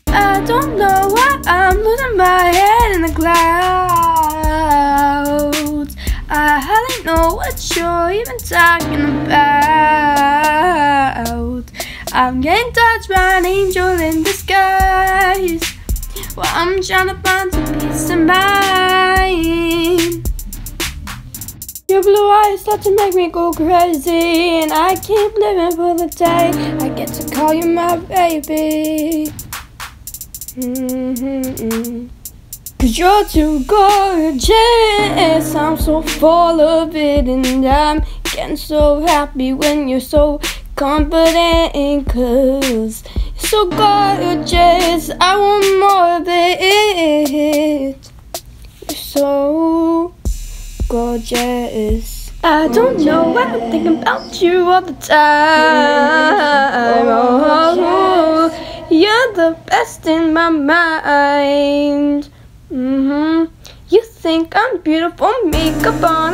I don't know why I'm losing my head in the clouds. I hardly know what you're even talking about. I'm getting touched by an angel in disguise. Well, I'm trying to find some peace of mind. Your blue eyes start to make me go crazy, and I keep living for the day I get to call you my baby. Cause you're too gorgeous, I'm so full of it, and I'm getting so happy when you're so confident. Cause you're so gorgeous, I want more of it. You're so gorgeous. I don't know why I'm thinking about you all the time. Oh, you're the best in my mind. You think I'm beautiful, makeup on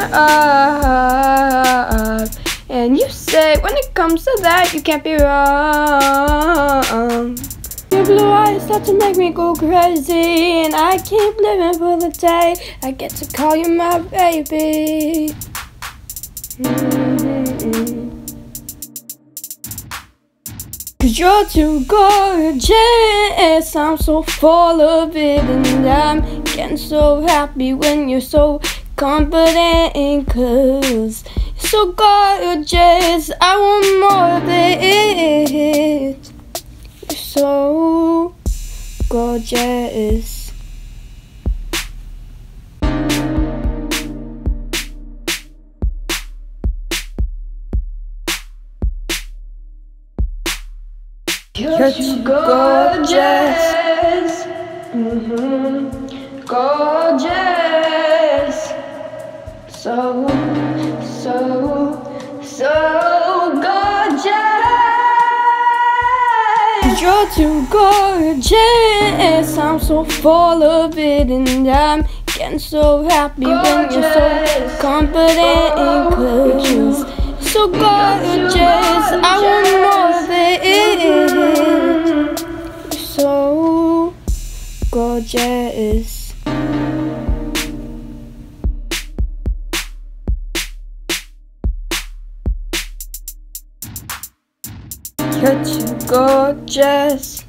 up, and you say when it comes to that you can't be wrong. Your blue eyes start to make me go crazy, and I keep living for the day I get to call you my baby. Cause you're too gorgeous, I'm so full of it, and I'm getting so happy when you're so confident. Cause you're so gorgeous, I want more of it. You're so gorgeous. You're too gorgeous. Gorgeous. So gorgeous. You're too gorgeous, I'm so full of it, and I'm getting so happy when you're so confident. Cause you're so gorgeous, I want more of it. You're so gorgeous. You're too gorgeous.